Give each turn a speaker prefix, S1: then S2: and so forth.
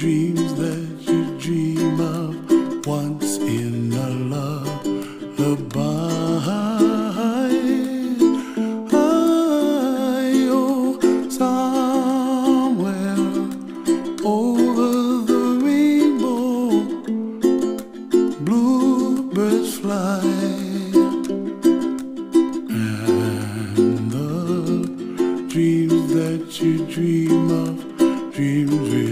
S1: dreams that you dream of once in a lullaby. Oh, somewhere over the rainbow, bluebirds fly, and the dreams that you dream of, dreams